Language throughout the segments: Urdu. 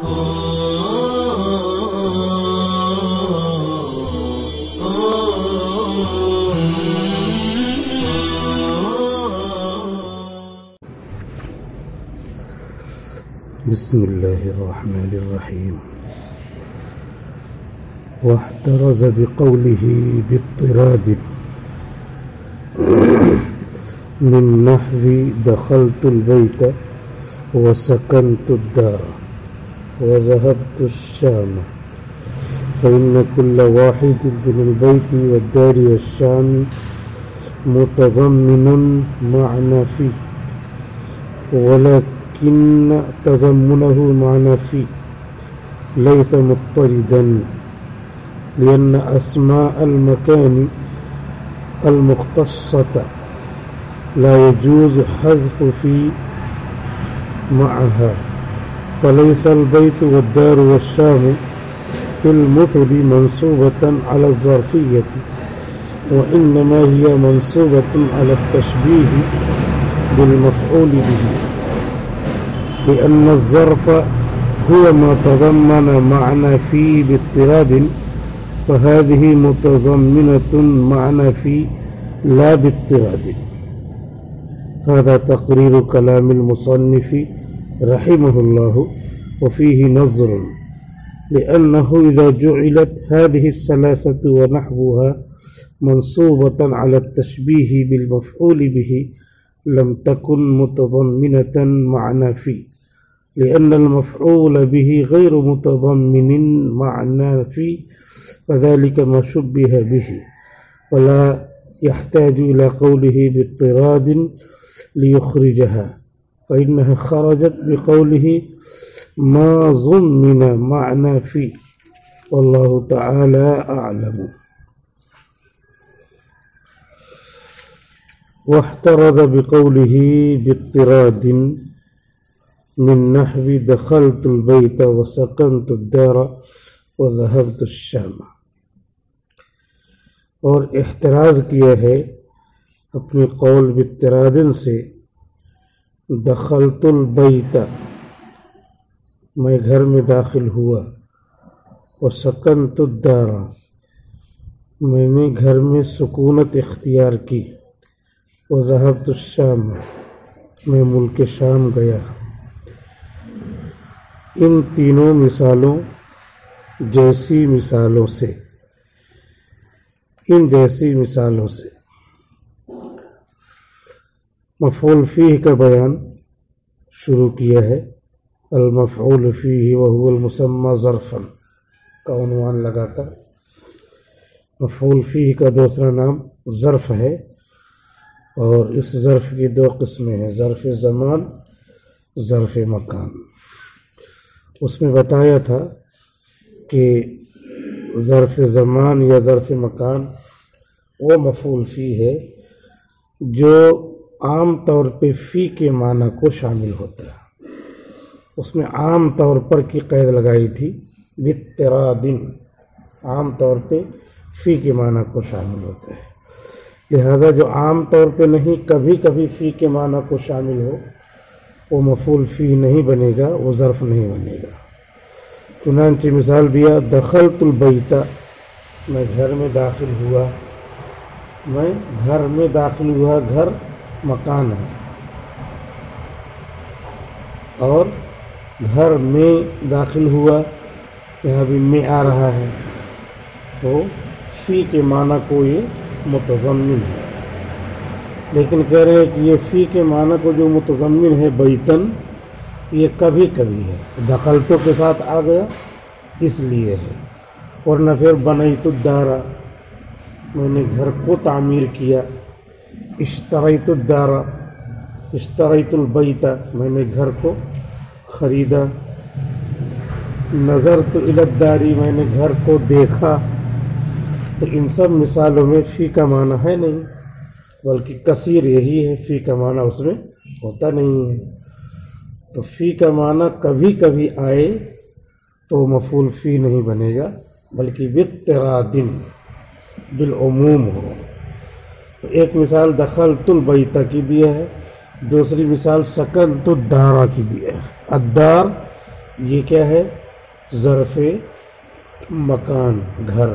بسم الله الرحمن الرحيم. واحترز بقوله باضطراد من نحو دخلت البيت وسكنت الدار وذهبت الشام، فإن كل واحد من البيت والدار والشام متضمن معنى فيه، ولكن تضمنه معنى فيه ليس مضطردا، لأن أسماء المكان المختصة لا يجوز حذف في معها، فليس البيت والدار والشام في المثل منصوبة على الظرفية، وإنما هي منصوبة على التشبيه بالمفعول به، لأن الظرف هو ما تضمن معنى فيه باضطراد، فهذه متضمنة معنى فيه لا باضطراد. هذا تقرير كلام المصنف رحمه الله، وفيه نظر، لأنه إذا جعلت هذه الثلاثة ونحوها منصوبة على التشبيه بالمفعول به لم تكن متضمنة معنى فيه، لأن المفعول به غير متضمن معنى فيه، فذلك ما شبه به، فلا يحتاج إلى قوله باضطراد ليخرجها، فإنها خرجت بقوله ما ضمن معنى فيه، والله تعالى أعلم. واحترز بقوله باضطراد من نحو دخلت البيت وسكنت الدار وذهبت الشام، اور احتراز کیا ہے اپنی قول باضطراد سے، دخلت البیت میں گھر میں داخل ہوا، وسکنت الدار میں نے گھر میں سکونت اختیار کی، وذهبت الشام میں ملک شام گیا. ان تینوں مثالوں جیسی مثالوں سے مفعول فیہ کا بیان شروع کیا ہے. المفعول فیہ وہو المسمى ظرفا کا عنوان لگا کر. مفعول فیہ کا دوسرا نام ظرف ہے، اور اس ظرف کی دو قسمیں ہیں، ظرف زمان، ظرف مکان. اس میں بتایا تھا کہ ظرف زمان یا ظرف مکان وہ مفعول فی ہے جو عام طور پہ فی کے معنی کو شامل ہوتا ہے. اس میں عام طور پر کی قید لگائی تھی باضطراد، عام طور پہ فی کے معنی کو شامل ہوتا ہے. لہذا جو عام طور پہ نہیں، کبھی کبھی فی کے معنی کو شامل ہو، وہ مفعول فی نہیں بنے گا، وہ ظرف نہیں بنے گا. چنانچہ مثال دیا دخلت البیت، میں گھر میں داخل ہوا. گھر مکان ہے، اور گھر میں داخل ہوا، یہاں بھی میں آ رہا ہے، تو فی کے معنی کو یہ متضمن ہے. لیکن کہہ رہے ہیں کہ یہ فی کے معنی کو جو متضمن ہے بیتن، یہ کبھی کبھی ہے. دخلتوں کے ساتھ آ گیا اس لیے ہے، ورنہ پھر بنیت الدار، میں نے گھر کو تعمیر کیا. اشتریت الدار، اشتریت البیت، میں نے گھر کو خریدا. نظرت الی الدار، میں نے گھر کو دیکھا. تو ان سب مثالوں میں فی کا معنی ہے نہیں، بلکہ کثیر یہی ہے، فی کا معنی اس میں ہوتا نہیں ہے. تو فی کا معنی کبھی کبھی آئے تو مفعول فی نہیں بنے گا، بلکہ باضطراد بالعموم ہو. تو ایک مثال دخلت البیت کی دیا ہے، دوسری مثال سکنت الدار کی دیا ہے. الدار یہ کیا ہے؟ ظرف مکان، گھر.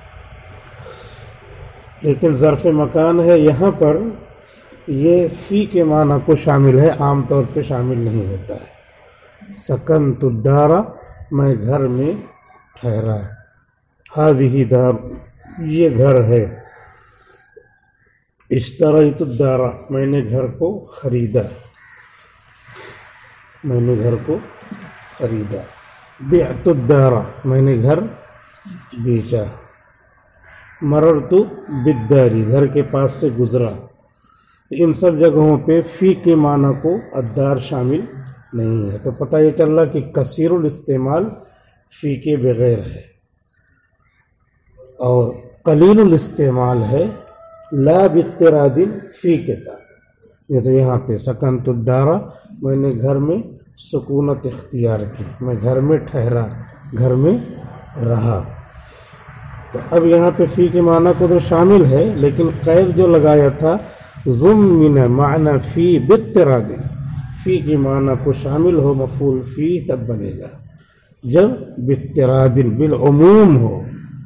لیکن ظرف مکان ہے، یہاں پر یہ فی کے معنی کو شامل ہے، عام طور پہ شامل نہیں ہوتا ہے. سکنت الدار، میں گھر میں ٹھہرا. ہذہ دار، یہ گھر ہے. اشتریت الدار، میں نے گھر کو خریدا. میں نے گھر کو خریدا. بعت الدار، میں نے گھر بیچا. مررت بالدار، گھر کے پاس سے گزرا. ان سب جگہوں پہ فی کے معنی کو الدار شامل نہیں ہے. تو پتہ یہ چل رہا کہ کثیر الاستعمال فی کے بغیر ہے، اور قلیل الاستعمال ہے لا باضطراد فی کے ساتھ. جیسے یہاں پہ سکنت الدار، میں نے گھر میں سکونت اختیار کی، میں گھر میں ٹھہرا، گھر میں رہا. تو اب یہاں پہ فی کے معنی کو تو شامل ہے، لیکن قید جو لگایا تھا ضمن معنی فی باضطراد، فی کے معنی کو شامل ہو مفعول فی تب بنے گا جب باضطراد، بالعموم ہو،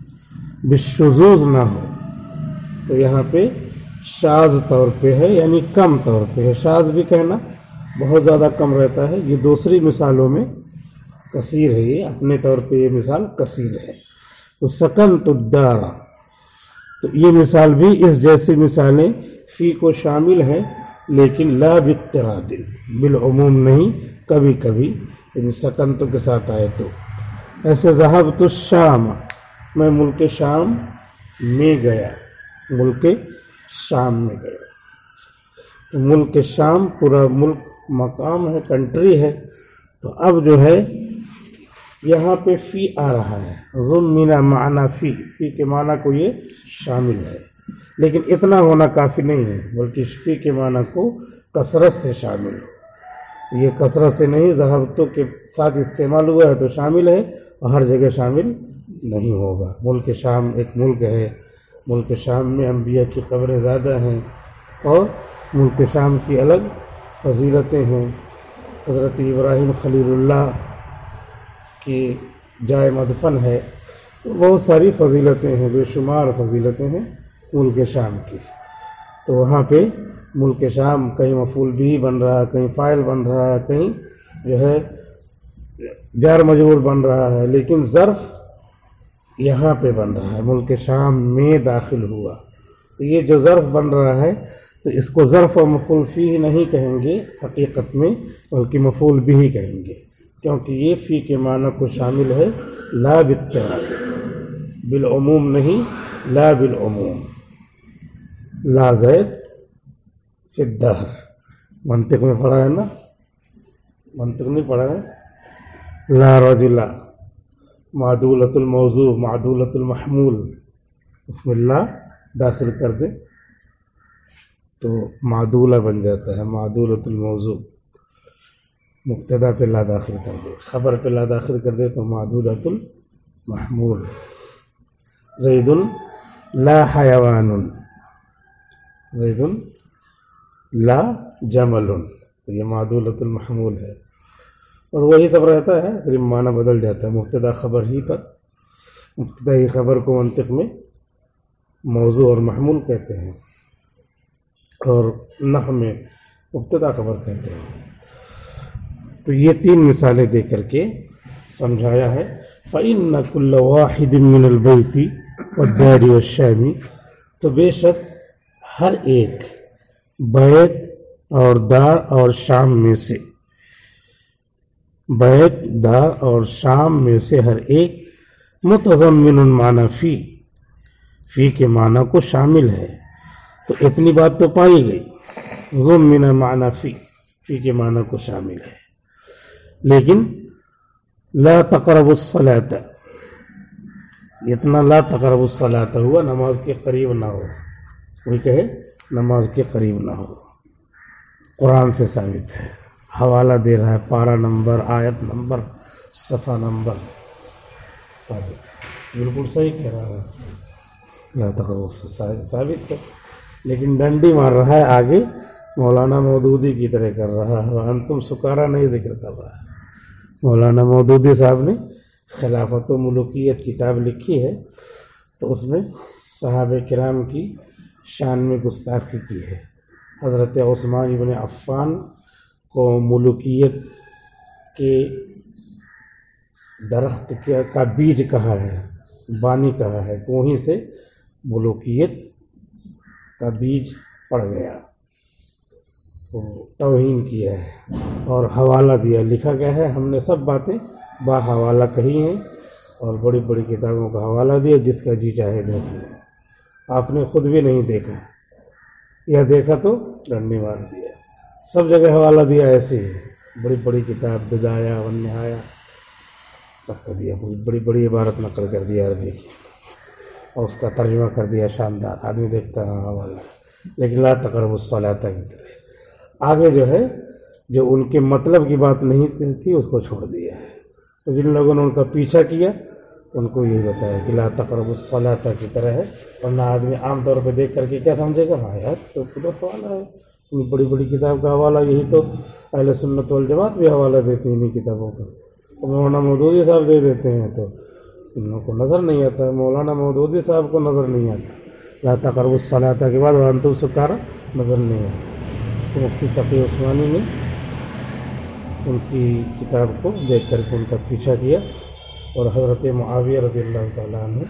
بالشذوذ نہ ہو. تو یہاں پہ شاذ طور پہ ہے، یعنی کم طور پہ ہے. شاذ بھی کہنا بہت زیادہ کم رہتا ہے. یہ دوسری مثالوں میں کثیر ہے، یہ اپنے طور پہ یہ مثال کثیر ہے. تو سکنت الدار، تو یہ مثال بھی اس جیسی مثالیں فی کو شامل ہیں، لیکن لا باضطراد، بالعموم نہیں، کبھی کبھی یعنی سکنت کے ساتھ آئے تو. ایسے ذہبت الشام، میں ملک شام میں گیا. ملک شام میں گیا. تو ملک شام پورا ملک مقام ہے، کنٹری ہے. تو اب جو ہے یہاں پہ فی آ رہا ہے، ضمن معنی فی، فی کے معنی کو یہ شامل ہے. لیکن اتنا ہونا کافی نہیں ہے، بلکہ فی کے معنی کو کثرت سے شامل ہے. یہ کثرت سے نہیں، ذہبتوں کے ساتھ استعمال ہوا ہے تو شامل ہے، اور ہر جگہ شامل نہیں ہوگا. ملک شام ایک ملک ہے، ملک شام میں انبیاء کی قبریں زیادہ ہیں، اور ملک شام کی الگ فضیلتیں ہیں. حضرت ابراہیم خلیل اللہ کی جائے مدفن ہے. تو بہت ساری فضیلتیں ہیں، بے شمار فضیلتیں ہیں ملک شام کی. تو وہاں پہ ملک شام کہیں مفعول بھی بن رہا ہے، کہیں فاعل بن رہا ہے، کہیں جو ہے جار مجرور بن رہا ہے، لیکن ظرف یہاں پہ بن رہا ہے، ملک شام میں داخل ہوا. تو یہ جو ظرف بن رہا ہے تو اس کو ظرف و مفعول فی نہیں کہیں گے حقیقت میں، بلکہ مفعول بھی کہیں گے، کیونکہ یہ فی کے معنی کو شامل ہے لا باضطراد، بالعموم نہیں، لا بالعموم. لا زید فی الدہر، منطق میں پڑھا ہے نا؟ منطق نہیں پڑھا ہے؟ لا رجل، معدولۃ الموضوع، معدولۃ المحمول، اس میں لا داخل کر دے تو معدولہ بن جاتا ہے. معدولۃ الموضوع، مبتدا پہ لا داخل کر دے، خبر پہ لا داخل کر دے تو معدولۃ المحمول. زید لا حیوان، زید لا جمل، تو یہ معدولۃ المحمول ہے. اور وہی سب رہتا ہے، صرف معنی بدل جاتا ہے مبتدا خبر ہی پر. مبتدا ہی خبر کو منطق میں موضوع اور محمول کہتے ہیں، اور نحو میں مبتدا خبر کہتے ہیں. تو یہ تین مثالیں دے کر کے سمجھایا ہے. فَإِنَّ كُلَّ وَاحِدٍ مِّنَ الْبَيْتِ وَالدَّارِ وَالشَّامِ، تو بے شک ہر ایک بیت اور دار اور شام میں سے، بیت دار اور شام میں سے ہر ایک متضمن معنی فی، فی کے معنی کو شامل ہے. تو اتنی بات تو پائی گئی، ضمن معنی فی، فی کے معنی کو شامل ہے. لیکن لا تقربوا الصلاۃ، اتنا لا تقربوا الصلاۃ ہوا نماز کے قریب نہ ہو. کوئی کہے نماز کے قریب نہ ہو، قرآن سے ثابت ہے، حوالہ دے رہا ہے، پارہ نمبر، آیت نمبر، صفحہ نمبر ثابت ہے. بالکل صحیح کہہ رہا ہے، لا تقربوا ثابت ہے. لیکن ڈنڈی مار رہا ہے آگے، مولانا مودودی کی طرح کر رہا ہے، انتم سکارا نہیں ذکر کر رہا ہے. مولانا مودودی صاحب نے خلافت و ملوکیت کتاب لکھی ہے، تو اس میں صحابہ کرام کی شان میں گستاخی کی ہے۔ حضرت عثمان بن عفان کو ملوکیت کے درخت کا بیج کہا ہے، بانی کہا ہے، کہ وہیں سے ملوکیت کا بیج پڑ گیا، تو توہین کیا ہے اور حوالہ دیا، لکھا گیا ہے ہم نے سب باتیں با حوالہ کہی ہیں اور بڑی بڑی کتابوں کا حوالہ دیا، جس کا جی چاہے دیکھ لیں۔ آپ نے خود بھی نہیں دیکھا، یا دیکھا تو ڈنڈی مار دیا، سب جگہ حوالہ دیا ایسے ہی، بڑی بڑی کتاب بدایہ و نہایہ سب کا دیا، بڑی بڑی عبارت نقل کر دیا عربی کی، اور اس کا ترجمہ کر دیا شاندار، آدمی دیکھتا ہے حوالہ، لیکن لا تقربوا الصلاۃ کی طرح آگے جو ہے جو ان کے مطلب کی بات نہیں تھی اس کو چھوڑ دیا ہے۔ تو جن لوگوں نے ان کا پیچھا کیا تو ان کو یہی بتایا کہ لا تقربوا الصلاۃ کی طرح ہے، ورنہ آدمی عام طور پہ دیکھ کر کے کیا سمجھے گا، ہاں یار تو خدا حوالہ ہے، ان بڑی بڑی کتاب کا حوالہ، یہی تو اہل سنت والجماعت بھی حوالہ دیتے ہیں انہیں کتابوں کا، مولانا مودودی صاحب دے دیتے ہیں، تو ان لوگوں کو نظر نہیں آتا، مولانا مودودی صاحب کو نظر نہیں آتا، لا تقربوا الصلاۃ کے بعد وانتم سکارا نظر نہیں آتا۔ تو مفتی تقی عثمانی نے ان کی کتاب کو دیکھ کر کے ان کا پیچھا کیا، اور حضرت معاویہ رضی اللہ تعالیٰ عنہ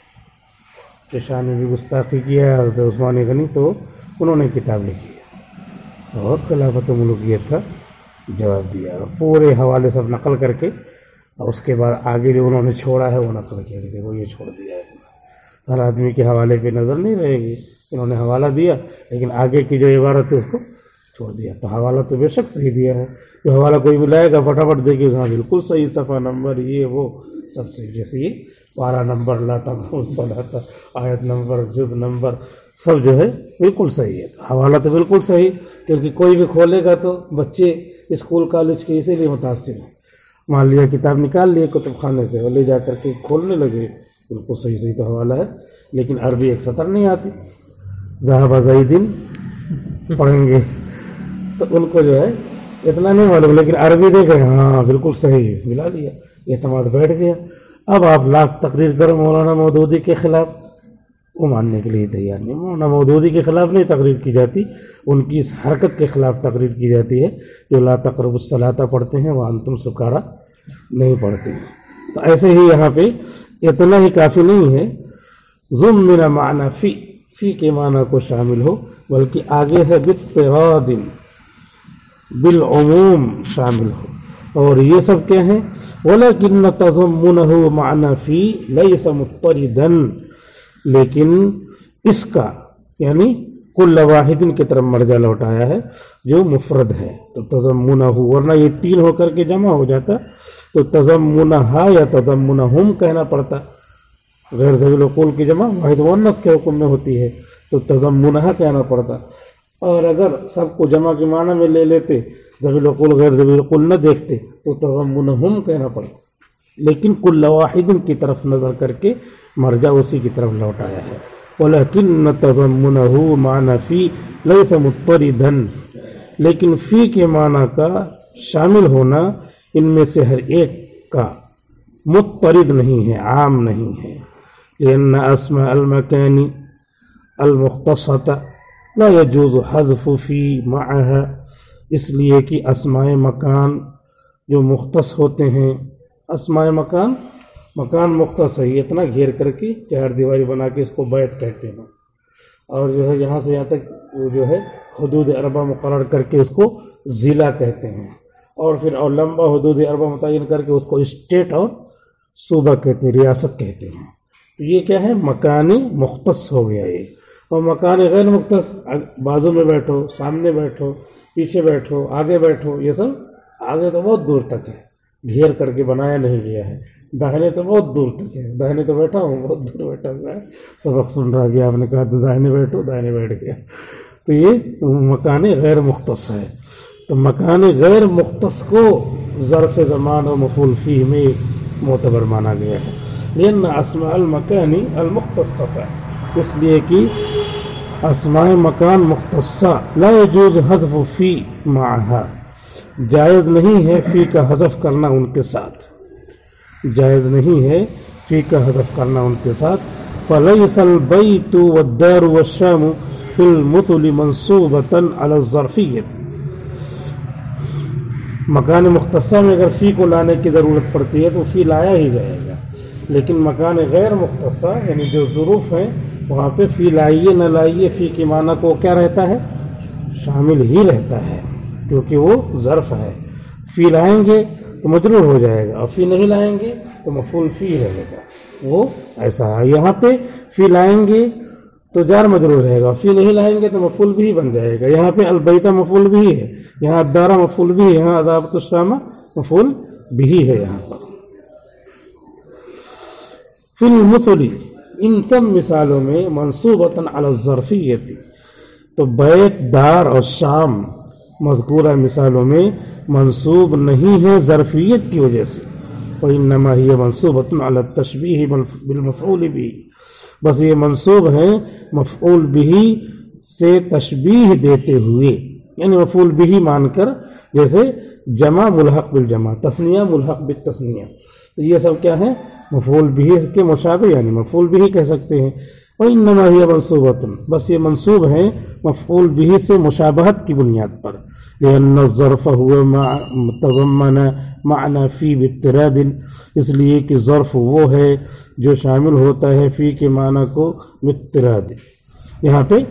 کے شان میں بھی گستاخی کیا ہے حضرت عثمان غنی، تو انہوں نے کتاب لکھی ہے اور خلافت و ملوکیت کا جواب دیا، پورے حوالے سب نقل کر کے، اور اس کے بعد آگے جو انہوں نے چھوڑا ہے وہ نقل کیا کہ دیکھو یہ چھوڑ دیا ہے۔ تو ہر آدمی کے حوالے پہ نظر نہیں رہے گی، انہوں نے حوالہ دیا لیکن آگے کی جو عبارت ہے اس کو چھوڑ دیا، تو حوالہ تو بے شک صحیح دیا ہے، جو حوالہ کوئی بھی لائے گا فٹافٹ دیکھے گا ہاں بالکل صحیح، صفحہ نمبر یہ وہ سب صحیح، جیسے یہ پارہ نمبر، لا تقربوا الصلاۃ، آیت نمبر، جز نمبر، سب جو ہے بالکل صحیح ہے۔ تو حوالہ تو بالکل صحیح، کیونکہ کوئی بھی کھولے گا تو بچے اسکول کالج کے اسی لیے متاثر ہیں، مان لیا کتاب نکال لیے کتب خانے سے اور لے جا کر کے کھولنے لگے، بالکل صحیح صحیح تو حوالہ ہے، لیکن عربی ایک سطر نہیں آتی، ذهب زید پڑھیں گے تو ان کو جو ہے اتنا نہیں معلوم، لیکن عربی دیکھ رہے ہیں ہاں بالکل صحیح، ملا لیا، اعتماد بیٹھ گیا۔ اب آپ لاکھ تقریر کرو مولانا مودودی کے خلاف، وہ ماننے کے لیے تیار نہیں، مولانا مودودی کے خلاف نہیں تقریر کی جاتی، ان کی اس حرکت کے خلاف تقریر کی جاتی ہے جو لا تقربوا الصلاۃ پڑھتے ہیں وانتم سکارا نہیں پڑھتے ہیں۔ تو ایسے ہی یہاں پہ اتنا ہی کافی نہیں ہے، ضمن معنی فی کے معنی کو شامل ہو، بلکہ آگے ہے باضطراد بالعموم شامل ہو، اور یہ سب کیا ہیں، ولیکن تضمنہ معنی فی لیس مضطردا، لیکن اس کا یعنی کل واحد کی طرف مرجع لوٹایا ہے جو مفرد ہے، تو تضمنہ، ورنہ یہ تین ہو کر کے جمع ہو جاتا تو تضمنہا یا تضمنہم کہنا پڑتا، غیر ذوی العقول کی جمع واحد مؤنث کے حکم میں ہوتی ہے تو تضمنہا کہنا پڑتا، اور اگر سب کو جمع کے معنی میں لے لیتے، ذوی العقول غیر ذوی العقول نہ دیکھتے تو تضمنہم کہنا پڑتا، لیکن کل واحد کی طرف نظر کر کے مرجع اسی کی طرف لوٹایا ہے۔ ولیکن تضمنہ معنی فی لیس مضطردا، لیکن فی کے معنی کا شامل ہونا ان میں سے ہر ایک کا مضطرد نہیں ہے، عام نہیں ہے، لأن اسماء المکان المختصة لا يجوز حذف فی معها، اس لیے کہ اسماء مکان جو مختص ہوتے ہیں، اسماء مکان مختص ہے، یہ اتنا گھیر کر کے چہار دیواری بنا کے اس کو بیت کہتے ہیں، اور جو ہے یہاں سے یہاں تک وہ جو ہے حدود اربع مقرر کر کے اس کو ضلع کہتے ہیں، اور پھر اور لمبا حدود اربع متعین کر کے اس کو اسٹیٹ اور صوبہ کہتے ہیں، ریاست کہتے ہیں۔ تو یہ کیا ہے، مکانی مختص ہو گیا یہ، اور مکان غیر مختص، بازو میں بیٹھو، سامنے بیٹھو، پیچھے بیٹھو، آگے بیٹھو، یہ سب آگے تو بہت دور تک ہے، گھیر کر کے بنایا نہیں گیا ہے، داہنے تو بہت دور تک ہے، داہنے تو بیٹھا ہوں بہت دور بیٹھا ہوا ہے، سبق سن رہا گیا آپ نے کہا داہنے بیٹھو، داہنے بیٹھ گیا، تو یہ مکان غیر مختص ہے۔ تو مکان غیر مختص کو ظرف زمان و مفعول فیہ میں معتبر مانا گیا ہے، لأن اسماء المکان المختصة، اس لیے کہ اسماء مکان مختصہ لا يجوز حذف فی معها، جائز نہیں ہے فی کا حذف کرنا ان کے ساتھ، جائز نہیں ہے فی کا حذف کرنا ان کے ساتھ. فلیس البیت والدار والشام فی المثل منصوبۃ علی الظرفیۃ. مکان مختصہ میں اگر فی کو لانے کی ضرورت پڑتی ہے تو فی لایا ہی جائے گا، لیکن مکان غیر مختصہ یعنی جو ظروف ہیں وہاں پہ فی لائیے نہ لائیے فی کے معنی کو کیا رہتا ہے؟ شامل ہی رہتا ہے، کیونکہ وہ ظرف ہے. فی لائیں گے تو مجرور ہو جائے گا، اور فی نہیں لائیں گے تو مفعول فی رہے گا. وہ ایسا ہے. یہاں پہ فی لائیں گے تو جار مجرور رہے گا، فی نہیں لائیں گے تو مفعول بھی بن جائے گا. یہاں پہ البیت مفعول بھی ہے، یہاں الدار مفعول بھی ہے، یہاں اضافۃ الشام مفعول بھی ہے. یہاں پر فی المثل، ان سب مثالوں میں منصوبۃ علی الظرفیۃ، تو بیت، دار اور شام مذکورہ مثالوں میں منصوب نہیں ہے ظرفیت کی وجہ سے. وإنما هي منصوبة على التشبیہ بالمفعول به، بس یہ منصوب ہیں مفعول به سے تشبیہ دیتے ہوئے، یعنی مفعول به مان کر، جیسے جمع ملحق بالجمع، تثنیہ ملحق بالتثنیہ، تو یہ سب کیا ہے؟ مفعول به کے مشابہ، یعنی مفعول به کہہ سکتے ہیں. وإنما هي منصوبة، بس یہ منصوب ہیں مفعول به سے مشابہت کی بنیاد پر. لأن الظرف هو تضمن معنی فی باضطراد، اس لیے کہ ظرف وہ ہے جو شامل ہوتا ہے فی کے معنی کو باضطراد. یہاں پہ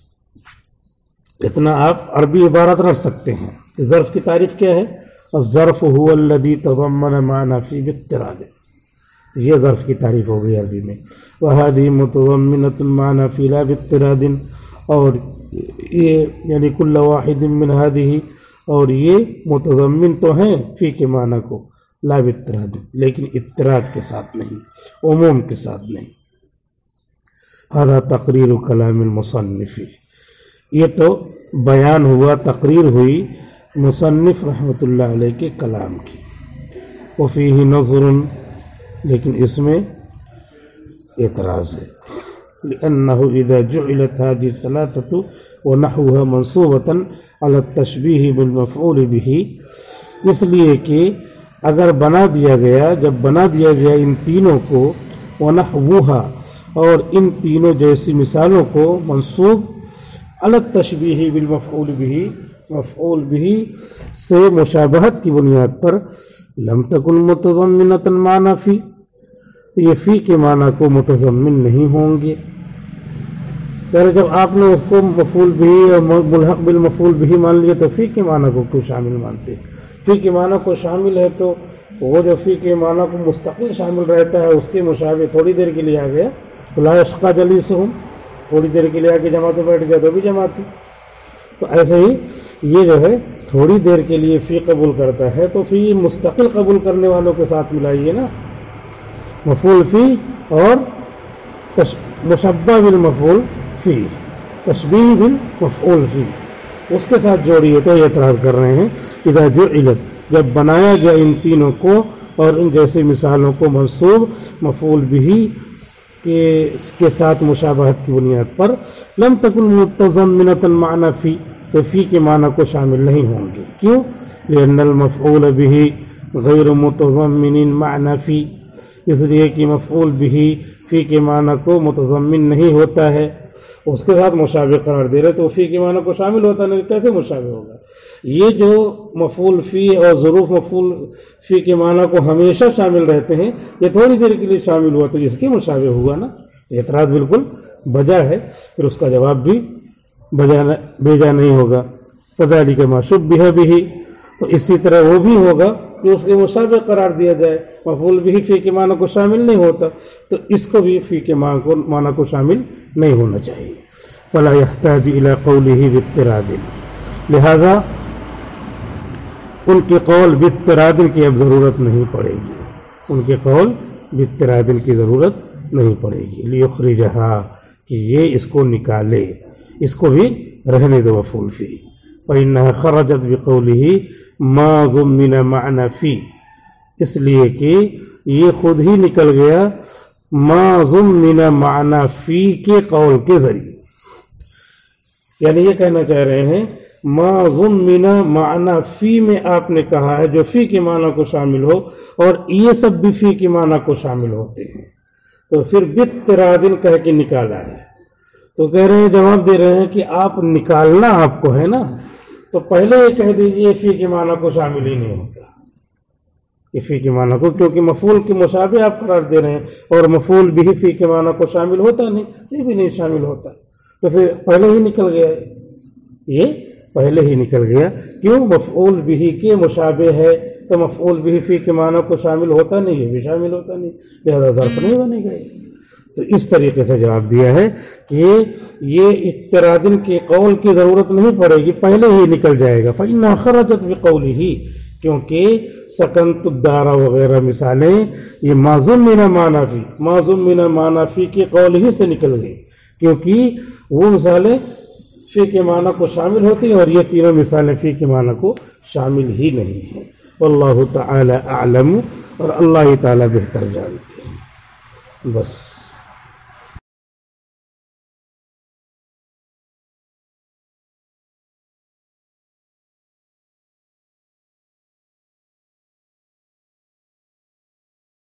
اتنا آپ عربی عبارت رکھ سکتے ہیں کہ ظرف کی تعریف کیا ہے؟ الظرف هو الذي تضمن معنی فی باضطراد، یہ ظرف کی تعریف ہو گئی عربی میں. وَهَذِهِ مُتَضَمِّنَةٌ مَعْنَى فِي لَا بِاضْطِرَادٍ، اور یہ یعنی کل واحد من هذه، اور یہ متضمن تو ہیں فی کے معنی کو لا باضطراد، لیکن اضطراد کے ساتھ نہیں، عموم کے ساتھ نہیں. هذا تقریر کلام المصنف، یہ تو بیان ہوا، تقریر ہوئی مصنف رحمۃ اللہ علیہ کے کلام کی. وفیہ نظر، لیکن اس میں اعتراض ہے. لأنه إذا جعلت هذه الثلاثة ونحوها منصوبة على التشبیہ بالمفعول به، اس لیے کہ اگر بنا دیا گیا، جب بنا دیا گیا ان تینوں کو، ونحوها اور ان تینوں جیسی مثالوں کو، منصوب على التشبیہ بالمفعول به، مفعول به سے مشابہت کی بنیاد پر، لم تکن متضمنۃ معنی فی، تو یہ فی کے معنی کو متضمن نہیں ہوں گے. پھر جب آپ نے اس کو مفعول بھی اور ملحق بالمفعول بھی مان لیا تو فی کے معنی کو کیوں شامل مانتے ہیں؟ فی کے معنی کو شامل ہے تو وہ جو فی کے معنی کو مستقل شامل رہتا ہے اس کے مشابہ تھوڑی دیر کے لیے آ گیا، لا یشقی جلیسہم، تھوڑی دیر کے لیے آ کے جماعت بیٹھ گیا تو بھی جماعتی. تو ایسے ہی یہ جو ہے تھوڑی دیر کے لیے فی قبول کرتا ہے تو فی مستقل قبول کرنے والوں کے ساتھ ملائیے نا، مفعول فی اور مشبہ بالمفعول فی، تشبیہ بالمفعول فی، اس کے ساتھ جوڑیے. تو یہ اعتراض کر رہے ہیں اذا جعلت، جب بنایا گیا ان تینوں کو اور ان جیسی مثالوں کو منصوب مفعول بھی کے ساتھ مشابہت کی بنیاد پر، لم تکن متضمنۃ معنی فی، تو فی کے معنی کو شامل نہیں ہوں گے. کیوں؟ لأن المفعول به غیر متضمن معنی فی، اس لیے کہ مفعول به فی کے معنی کو متضمن نہیں ہوتا ہے، اس کے ساتھ مشابہ قرار دے رہے تو فی کے معنی کو شامل ہوتا نہیں، کیسے مشابہ ہوگا؟ یہ جو مفعول فی اور ظروف مفعول فی کے معنی کو ہمیشہ شامل رہتے ہیں، یہ تھوڑی دیر کے لیے شامل ہوا تو اس کے مشابہ ہوا نا. اعتراض بالکل بجا ہے، پھر اس کا جواب بھی بھیجا نہیں ہوگا. فذلک ما شبہ بہ، تو اسی طرح وہ بھی ہوگا جو اس کے مشابہ قرار دیا جائے. مفعول بھی فی کے معنی کو شامل نہیں ہوتا تو اس کو بھی فی کے معنی کو شامل نہیں ہونا چاہیے. فلا يحتاج الى قوله باضطراد، لہذا ان کے قول باضطراد کی اب ضرورت نہیں پڑے گی، ان کے قول باضطراد کی ضرورت نہیں پڑے گی. لیخرجھا، کہ یہ اس کو نکالے، اس کو بھی رہنے دو مفعول فی. فإنها خرجت بقوله ما ضمن معنی فی، اس لیے کہ یہ خود ہی نکل گیا ما ضمن معنی فی کے قول کے ذریعے. یعنی یہ کہنا چاہ رہے ہیں ما ضمن معنی فی میں آپ نے کہا ہے جو فی کے معنی کو شامل ہو، اور یہ سب بھی فی کے معنی کو شامل ہوتے ہیں، تو پھر باضطراد کہہ کے نکالا ہے۔ تو کہہ رہے ہیں، جواب دے رہے ہیں کہ آپ نکالنا آپ کو ہے نا، تو پہلے یہ کہہ دیجئے فی کے معنی کو شامل ہی نہیں ہوتا، یہ فی کے معنی کو، کیونکہ مفعول کے مشابہ آپ قرار دے رہے ہیں، اور مفعول بھی فی کے معنی کو شامل ہوتا نہیں، یہ بھی نہیں شامل ہوتا، تو پھر پہلے ہی نکل گیا، یہ پہلے ہی نکل گیا۔ کیوں؟ مفعول بھی کے مشابہ ہے، تو مفعول بھی فی کے معنی کو شامل ہوتا نہیں، یہ بھی شامل ہوتا نہیں، لہذا ظرف نہیں بنے گا۔ تو اس طریقے سے جواب دیا ہے کہ یہ اضطراد کے قول کی ضرورت نہیں پڑے گی، پہلے ہی نکل جائے گا۔ فإنها خرجت بقوله، کیونکہ سکنت الدار وغیرہ مثالیں یہ ما ضمن معنی فی، ما ضمن معنی فی کے قول ہی سے نکل گئی، کیونکہ وہ مثالیں فی کے معنی کو شامل ہوتی ہیں، اور یہ تینوں مثالیں فی کے معنی کو شامل ہی نہیں ہیں۔ واللہ تعالی اعلم، اور اللہ تعالی بہتر جانتے ہیں۔ بس